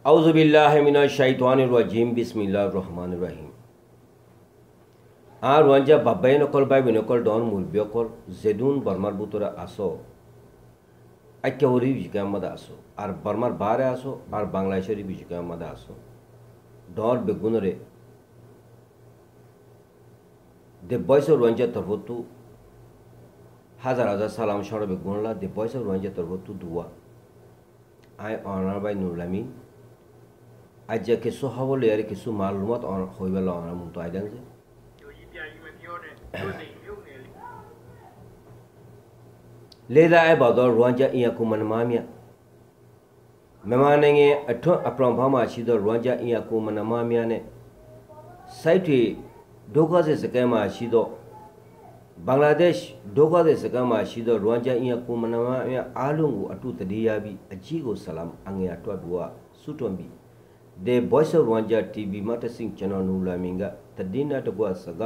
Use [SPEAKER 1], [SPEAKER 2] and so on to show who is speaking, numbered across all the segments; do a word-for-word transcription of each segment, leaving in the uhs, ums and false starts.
[SPEAKER 1] আউযুবিল্লাহি মিনাশ শাইতানির রাজিম বিসমিল্লাহির রহমানির রহিম আর ওয়ানজা বাবাই নকল বাই বিনকল ডন মুলবিয়কল জেদুন বর্মার বুতরা আসো আইকে ওরি বিজকামাদা আসো আর বর্মার বারে আসো আর বাংলাদেশের বিজকামাদা আসো ডর বেগুনরে The voice of Rwanda Tarvotu Hazar Hazar Salam Shara Begunla, the voice of Rwanda Tarvotu Dua. I honor by Nurlamin. I just so how will Eric so malumat on Hoyvel on Amuntu Islands. Leda Ebador Rwanda Iakuman Mamia. Memanenge a ton upon Pama Shido Rwanda Iakuman Mamiane. Saiti Dogaze Sakama Shido Bangladesh Dogaze Sakama Shido Rwanda Ia Kumanama Alungu Atuta Diabi Ajigo Salam Angia Twadua Sutombi The Voice of Rwanda T V Matasing Channel Nulaminga Tadina Tagua Saga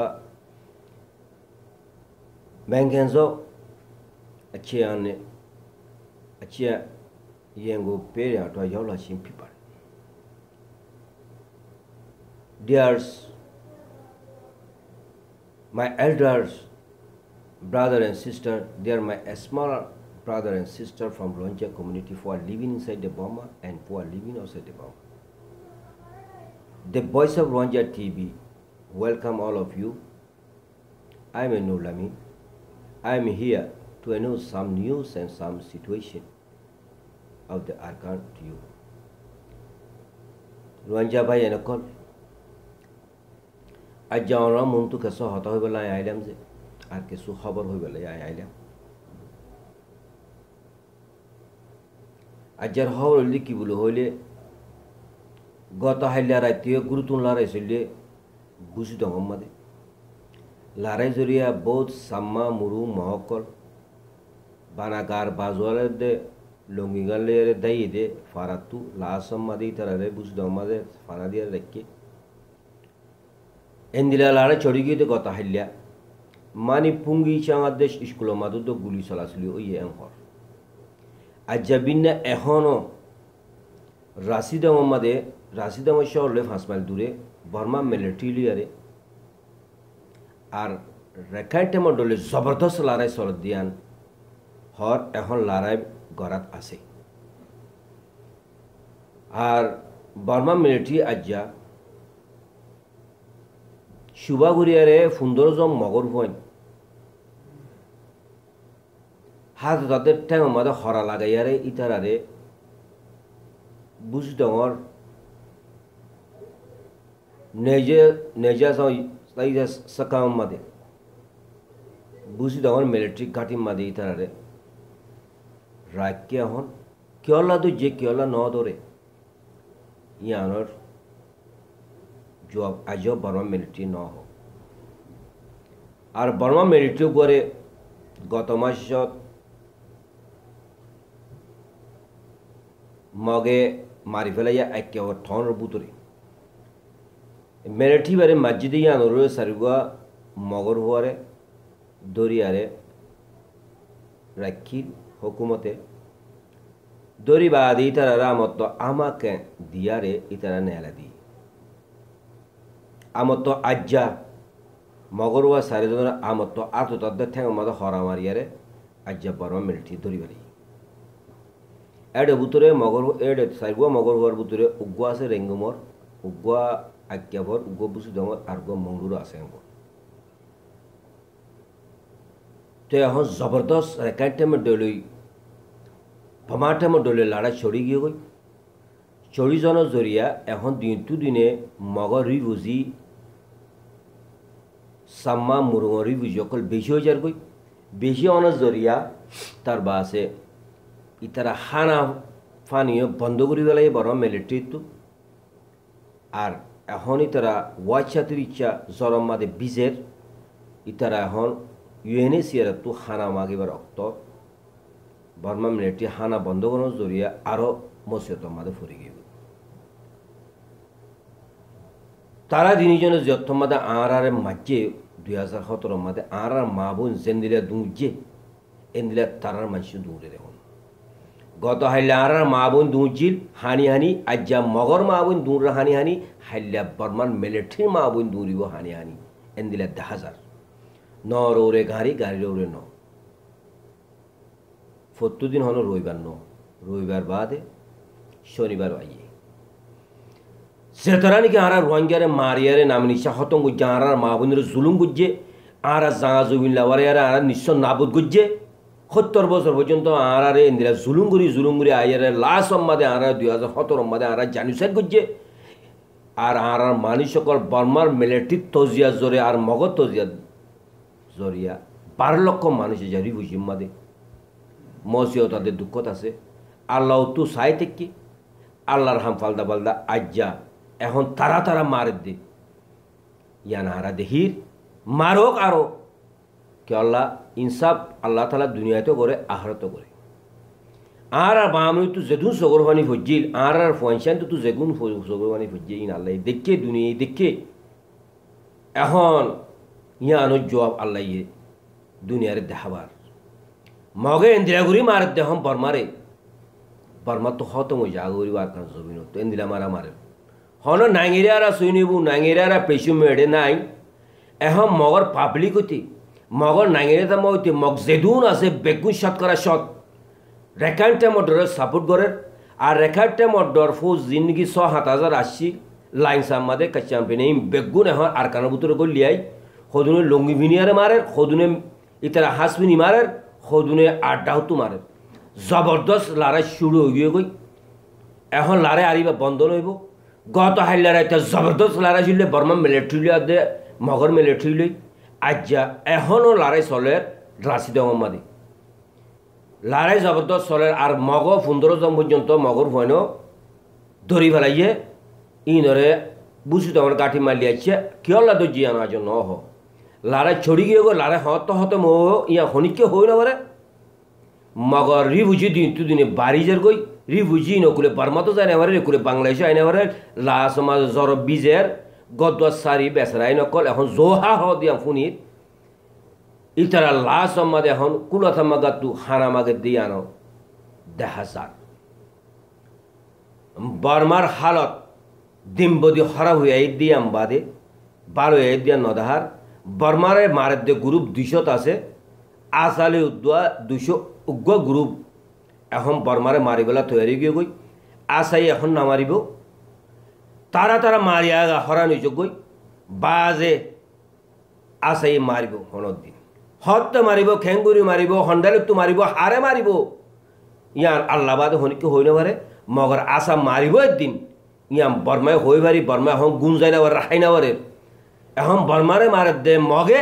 [SPEAKER 1] Banganzo Achiane Achia Yengo Peria to Yola Shim people. Dears My elders, brother and sister, they are my smaller brother and sister from Rwanda community who are living inside the Burma and who are living outside the Burma. The Voice of Rwanda T V, welcome all of you. I am Nurlamin. I am here to announce some news and some situation of the Arkan to you. Rwanda by Enokol. Ajaura Muntu Kaso Hotovala Islands, Arkesu Hobber Hovala Island. Ajar Howell Likibulu Hole Gota Hilara Tio Gurutun Lara Sule Busidamade Larazuria both Sama Muru Mohokol Banagar Bazola de Longigale Daide Faratu Lasam Madita Busdamade Fanadia Reke Endila Lara Chorigi de Gotahilla Mani Pungi Changadesh Iskulomadu do Guli Salaslu Ye Enhor Ajabina Ehono Rasida Mamade Rasida Mashor left Hasmal Dure Burma military are Rekantamodole Zobertos Lara Sordian Hor Ehon Lara Gorat Ase are Burma military Aja Shubaguriare Fundorozom Mogor Point has the time of Mother Horalagayare Itarare Busdor Naja Najas Sakam Made Busdor military cutting Made Itarare Rakiahon Kiola do Jekiola Nodore Yanor Job Ajo Burma military no আর Burma military করে গত মাসত মগে মারি ফেলাইয়া একেও ঠনের বুতরে military বারে মসজিদে আনরে সারগুয়া মগর হওয়ারে দরিয়ারে রাখি হুকুমতে দরি বাদি ইতারা রামত আমাকে দিয়ারে ইতারা নেলা দি আমত আজ্জা মগরুয়া সারিদনা আমত আতো তদ্দ ঠ্যাং মদ হরামারিয়ারে আজ্জা বর্মা মিলিটারি ধরি বালি এডে বুতরে মগর এডে সাইগুয়া মগর হওয়ার বুতরে উগুয়া আছে রেঙ্গুমর উগুয়া আজ্ঞাভর উগুয়া বুসু দমর আর গুয়া মঙ্গুর আছে এঙ্গর তো এখন জবরদস্ত রেকাইটেমে ডলই ভমাটেমে ডলে লড়াই ছড়ি গিয়ে গই ছড়ি জনের জরিয়া এখন দিন টু দিনে মগর রি বুঝি Sama Murungori Vijokal Besho Jargoi Besho on a Zoria Tarbase Itara Hana Fanio Bondoguri Valley Borom military to Ar Ahonitara Wachatricha Zoroma de Bizer Itara Hon Uenesia to Hana Magiver Octo Burma military Hana Bondogono Zoria Aro Mosotoma the Furigi Tara Dinijon Jotomada Arare Maje দুই হাজার সতেরো মাদে আর আর মা বোন জেন্দিলা দুঁজে এন্দিলা তারার মানুষ দূরে দেখুন গত হাইলে আর মা বোন দুঁচিল হানি হানি আজ্জা মগর মা বোন দূর হানি হানি হাইলা বর্মান মিলিটারির মা বোন দূরিব হানি হানি এন্দিলে দেখা যার ন রৌরে গাড়ি গাড়ি রৌরে ন সত্তর দিন হলো রবিবার ন রবিবার বাদে শনিবার আইয়ে সেতরা নাকি আর রোহিঙ্গারে মারিয়ারে নাম নিশা হতম গুজ্জে আর মা বোনের জুলুম গুজ্জে আর জাঙা জমিন লাওয়ারে আর আর নিশ্চয় নাবুদ গুজ্জে সত্তর বছর পর্যন্ত আর আরে ইন্দিরা জুলুম করি জুলুম করি আইয়ারে লাশ সম্মাদে আর দুই হাজার সতেরো সম্মাদে আর জানুসাইড গুজ্জে আর আর মানুষ সকল বর্মার মিলিটারি তজিয়া জোরে আর মগজ তজিয়া জরিয়া বারো লক্ষ মানুষের জারি বুঝিম মাদে মসিও তাদের দুঃখত আছে আল্লাহ তু সাই থেকে আল্লাহর হাম ফালদা ফালদা আজ্জা এখন তারা তারা মারে দে ইয়ান হারা দেহির মারক আরো কে আল্লাহ ইনসাফ আল্লাহ তালা দুনিয়াতেও করে আহারতও করে আর আর বামনি তু যেদুন সগরবানি ফজিল আর আর ফনশান তু যেগুন সগরবানি ফজিল ইন আল্লাহ দেখে দুনিয়া দেখে এখন ইয়ানোর জবাব আল্লাহ ইয়ে দুনিয়ারে দেখাবার মগে ইন্দিরাগুড়ি মারে দেহম বর্মারে বর্মা তো খতম হয়ে যা গরিব আর কান জমিন তো ইন্দিরা মারা মারে হন নাঙিরারা শুনিবু নাঙিরারা পেশু মেড়ে নাই এখন মগর পাবলিক হইতে মগর নাঙিরে দাম হইতে মগ যেদুন আছে বেগুন শতকরা শত রেখানটা মডরের সাপোর্ট করে আর রেখানটা মডর ফো জিন্দগি ছ সাত হাজার আশি লাইন সামাদে কাচ্চাম পেনে বেগুন এখন আর কানের ভিতরে গলিয়াই সদুনে লঙ্গি ভিনিয়ারে মারে সদুনে ইতারা হাঁস ভিনি মারে সদুনে আড্ডাহতো মারে জবরদস্ত লড়াই শুরু হয়ে গই এখন লড়াই আরিবা বন্ধ নইব গত হাই লড়াই জবরদস্ত লড়াই চললে বর্মা মিলিটারি দে মগর মিলিটারি লই আজ্জা এখনও লড়াই চলে রাশিদ মোহাম্মদী লড়াই জবরদস্ত চলে আর মগ পনেরো জন পর্যন্ত মগর ভয়ন ধরি ফেলাইয়ে ইনরে বুঝি তোমার কাঠি মারি আসছে কিয়লা দর্জি আনার জন্য হ লড়াই ছড়ি গিয়ে গো লড়াই হত হত মো ইয়া হনিকে হই না পারে মগর রি বুঝি দিন তু দিনে বাড়ি যার গই রি বুঝি নকুলে বার্মা তো যায় না পারে রেকুলে বাংলাদেশে আইনা পারে লা সমাজ জর বিজের গদুয়া সারি বেসরাই নকল এখন জোহা হ দিয়া ফুনির ইতারা লা সমাজ এখন কুলাথা মাগাতু হানা মাগে দিয়ে আনো দেখা যাক বর্মার হালত দিমবদি খারাপ হয়ে দিয়াম বাদে বারো হয়ে দিয়া নদাহার বর্মারে মারের দে গ্রুপ দুইশত আছে আসালে উদ্দোয়া দুইশো উগ্র গ্রুপ এখন বর্মারে মারিবেলা তৈরি গিয়ে গই আসাই এখন নামারিব তারা তারা মারিয়া হরানি যোগ্যই বাজে আসাই মারিব হনত দিন হত্যা মারিব খেঙ্গুরি মারিব হন্ডালিপ্ত মারিব হারে মারিব ইয়ার আল্লাহ বাদে হনিকে হই না পারে মগর আসা মারিব একদিন ইয়াম বর্মায় হই পারি বর্মায় এখন গুণ যায় না রাখাই না পারে এখন বর্মারে মারে দে মগে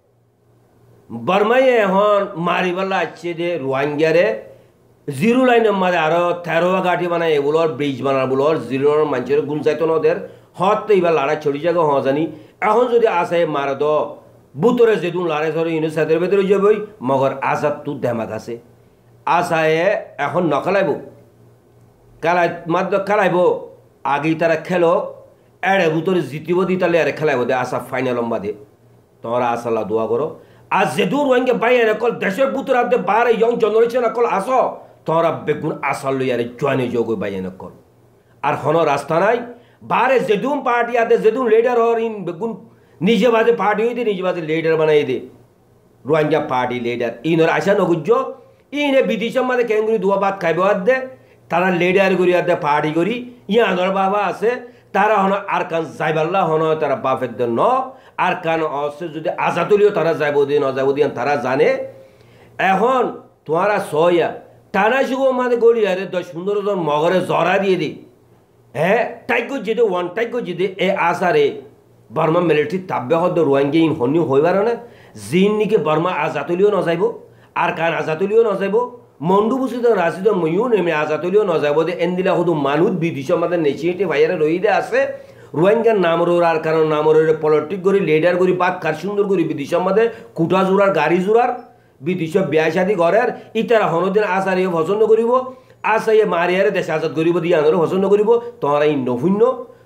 [SPEAKER 1] বর্মায় এখন মারিবেলা আছে যে রোহিঙ্গারে জিরো লাইনের মাঝে আরো তেরো গাঠি বানায় এগুলোর ব্রিজ বানার বলোর জিরোর মানুষের গুণ চাইতো না ওদের হত এবার লড়াই ছড়ি যাগো হ জানি এখন যদি আসে মারে দ বুতরে যেদিন লড়াই ধরে ইউনি সাদের ভেতরে যাবই মগর আজাদ তু ধেমাক আছে আশায় এখন নখেলাইব খেলাই মাত্র খেলাইব আগেই তারা খেলো এড়ে বুতরে জিতিব দি তাহলে এড়ে খেলাইব দে আসা ফাইনাল বাদে তোমরা আশাল্লাহ দোয়া করো আর যেদূর রোহিঙ্গা বাইরে নকল দেশের বুতরে আপনি বারে ইয়ং জেনারেশন নকল আস তোমরা বেগুন আশা লই আরে জয়নে যোগ বাইরে নকল আর হন রাস্তা নাই বারে যেদুম পার্টি আদে যেদুম লিডার হর ইন বেগুন নিজে বাদে পার্টি হইতে নিজে বাদে লিডার বানাই দে রোহিঙ্গা পার্টি লিডার ইনর আশা নগুজ্জ ইনে বিদেশের মাঝে কেঙ্গুরি দুয়া ভাত খাইব দে তারা লিডার করি দে পার্টি করি ইয়ানোর বাবা আছে তারা হন আর কান যাইবাল্লা হন তারা বাপের দে ন আর কান আছে যদি আজাদুলিও তারা যাইব দিয়ে ন যাইব দিয়ে তারা জানে এখন তোমারা সয়া টানা সুগো মানে গলি আরে দশ পনেরো জন মগরে জরা দিয়ে দি হ্যাঁ টাইক যেতে ওয়ান টাইক যেতে এ আসারে বর্মা মিলিটারি তাব্বে হদ রোহিঙ্গা ইন হনিও হইবার না জিন নিকে বর্মা আজাদুলিও ন যাইব আর কান আজাদুলিও ন যাইব মন্ডু বুঝিত রাজিদ ময়ও নেমে আজাদুলিও ন যাইব দে এনদিলা শুধু মানুষ বিদেশের মাঝে নেচিয়েটে ভাইয়ারে রই দে আছে রোহিঙ্গার নামরোর আর কারণ নামরের পলিটিক করি লিডার করি বাদ কার সুন্দর করি বিদেশের মাঝে কুটা জোড়ার গাড়ি জোড়ার বিদেশ বিয়া শাদি ঘরের ইতারা হনদিন আসারিও পছন্দ করিব আসাইয়ে মারিয়ারে দেশ আজাদ করিব দিয়ে আনরে পছন্দ করিব তোমরা ই নভূন্য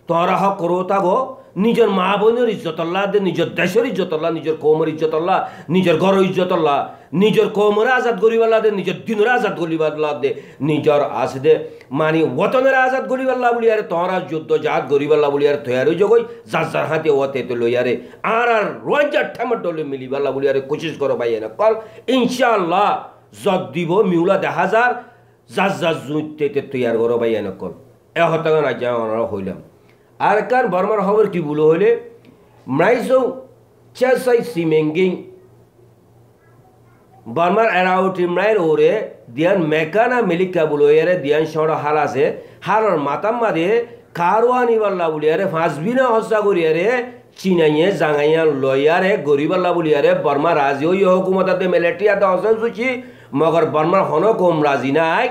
[SPEAKER 1] তোরা হক করো থাকো নিজের মা বোনের ইজ্জত আল্লাহ দে নিজের দেশের ইজ্জত আল্লাহ নিজের কৌমের ইজ্জত আল্লাহ নিজের ঘর ইজ্জত আল্লাহ নিজের কৌমের আজাদ গরিব আল্লাহ দে নিজের দিনের আজাদ গরিব আল্লাহ দে নিজের আস দে মানে ওতনের আজাদ গরিব আল্লাহ বলি আরে তোরা যুদ্ধ জাত গরিব আল্লাহ বলি আরে তৈরি জগই যার যার হাতে ওতে তো লই আরে আর আর রোজার ঠামার ডলে মিলিব আল্লাহ বলি আরে কোশিশ করো ভাই না কল ইনশাআল্লাহ যত দিব মিউলা দে হাজার যার যার জুইতে তৈয়ার করো ভাই না কল এ হতাগান আজ আমরা হইলাম আর কার বর্মার খবর কি বলো হলে মাইজো চেসাই সিমেঙ্গিং বর্মার এরাউটি মাইর ওরে দিয়ান মেকানা মিলিকা বলো এরে দিয়ান সড় হাল আছে হালর মাতাম মারে কারওয়ানি বাল্লা বলি আরে ফাঁসবিনা হসা করি আরে চিনাইয়ে জাঙাইয়া লয়ারে গরিবাল্লা বলি আরে বর্মা রাজি ওই হুকুমতাতে মিলিটারি আদা হসা সুচি মগর বর্মার হন কম রাজি নাই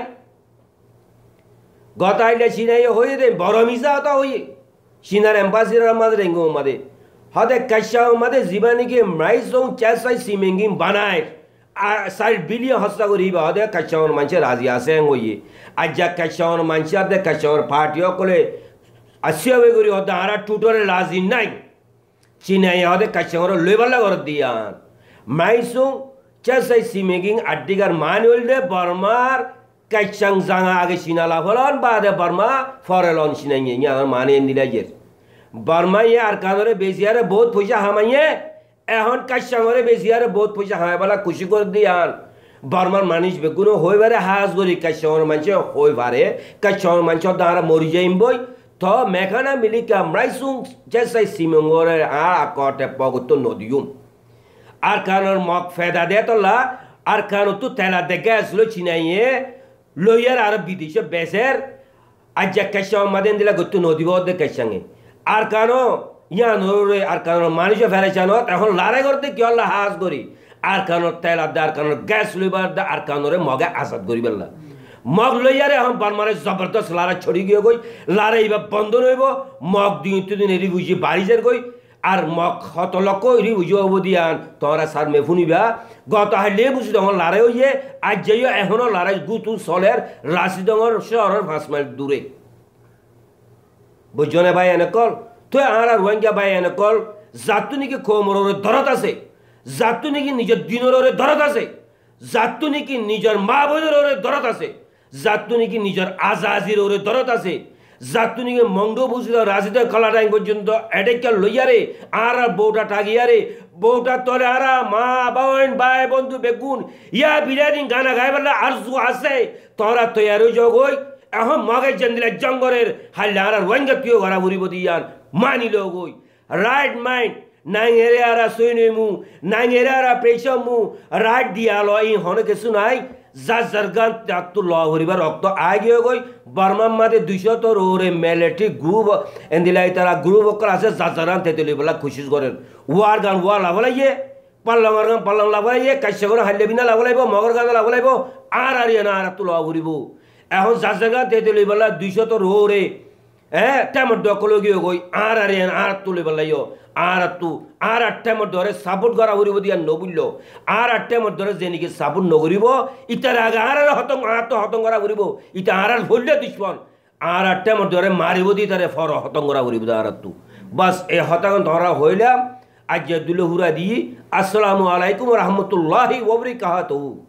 [SPEAKER 1] গতাইলে চিনাই হয়ে দে বড় মিসা হতা হয়ে সিনার এম্বাসিডার মাদে রেঙ্গো মাদে হদে কাশাও মাদে জীবানিকে মাইজং চেসাই সিমেঙ্গিং বানায় আর সাইড বিলিয়ন হস্তা করিবা হদে কাশাওর মানুষে রাজি আছে হইয়ে আজ যা কাশাওর মানুষ আদে কাশাওর পার্টিও কলে আসিয়া হয়ে করি হদে আর টুটরে রাজি নাই চিনাই হদে কাশাওর লইবাল্লা ঘর দিয়ান মাইজং চেসাই সিমেঙ্গিং আড্ডিগার মান হইলে বর্মার কাইচাং জাঙা আগে সিনালা ফলন বাদে বর্মা ফরেলন সিনাইয়ে ইয়ার মানে দিলাইয়ের বর্মা ইয়ে আর কানরে বেজিয়ারে বহুত পয়সা হামাইয়ে এখন কাইচাঙরে বেজিয়ারে বহুত পয়সা হামাইবালা খুশি করে দিয়ান বর্মার মানুষ বেগুনো হইবারে হাজ গরি কাইচাঙর মানুষে হইবারে কাইচাঙর মানুষ দাঁড়া মরি যাইম বই তো মেখানা মিলিকা মাইসুং চেসাই সিমেঙ্গরে আর আকটে পগত নদিউম আর কানর মগ ফেদা দে তোলা আর কানো তো তেলা দেখে আসলো চিনাইয়ে লইয়ার আর বিদেশে বেসের আজ যা কাশাও মাদেন দিলা গত্তু নদী বদে কাশাঙে আর কানো ইয়া নরে আর কানো মানুষে ফেরেছানো এখন লারে করতে কি আল্লাহ হাজ করি আর কানোর তেল আদা আর কানোর গ্যাস লইবার দা আর কানোরে মগে আজাদ করি বেলা মগ লইয়ারে এখন বারমারে জবরদস্ত লারা ছড়ি গিয়ে গই লারে এবার বন্ধ রইব মগ দিন দিন এরি বুঝি বাড়ি যার গই আর মগ হত লক্ষ এরি বুঝি হব দিয়ান তোরা সার মে ফুনিবা গত হাইলে বুঝি তখন লারে হইয়ে আজ যাইও এখনো লারে গুতু চলের রাশিডঙর শহরের পাঁচ মাইল দূরে বুঝনে ভাই এনে কল তুই আর রোহিঙ্গা ভাই এনে কল যাতু নাকি কোমরের দরদ আছে যাতু নাকি নিজের দিনের দরদ আছে যাতু নাকি নিজের মা বোনের দরদ আছে যাতু নাকি নিজের আজাজির ওরে দরদ আছে যাতু নাকি মঙ্গ বুঝিল রাজিদের কলা টাইম পর্যন্ত এডেকা লইয়ারে আর বউটা টাগিয়ারে বউটা তলে আরা মা বোন ভাই বন্ধু বেগুন ইয়া বিরিয়ানি গানা গাইবেলা আরজু আছে তোরা তৈয়ার জগই এখন মগে জেন্দিলা জঙ্গলের হাইলে আর রোহিঙ্গা কিয় ঘরা ঘুরিব দিয়ান মানিল গই রাইট মাইন্ড নাই এরে আরা সৈনমু নাই এরে আরা প্রেশমু রাইট দিয়ালো এই হনে কিছু নাই যা জারগান তাকতু ল হরিবার রক্ত আগে গই বর্মার মাঝে দুইশো তোর ওরে মেলেটি গ্রুপ এন্দিলাই তারা গ্রুপ অকল আছে যা জারান তেতলি বলা খুশি করেন ওয়ার গান ওয়া লাভলাইয়ে পাল্লাঙর গান পাল্লাং লাভলাইয়ে কাশ্যা করে হাইলে বিনা লাভলাইব মগর গান লাভলাইব আর আর না আর তু ল হরিব এখন যা জায়গা তেতলি বলা দুইশো তোর ওরে হ্যাঁ টাইমর দখল গিয়ে গই আর আর আর তুলে বলাইও আর তু আর আটটা মধ্যে ধরে সাপোর্ট করা করিব দিয়া নবুল্য আর আটটা মধ্যে ধরে যে নাকি সাপোর্ট নকরিব ইটার আগে আর হতং আর তো হতং করা করিব ইটা আর আর ভুললে দুশ্মন আর আটটা মধ্যে ধরে মারিব দি তারে ফর হতং করা করিব আর তু বাস এই হতং ধরা হইলাম আজ দুলে হুরা দি আসসালামু আলাইকুম রহমতুল্লাহি ওয়া বারাকাতুহু।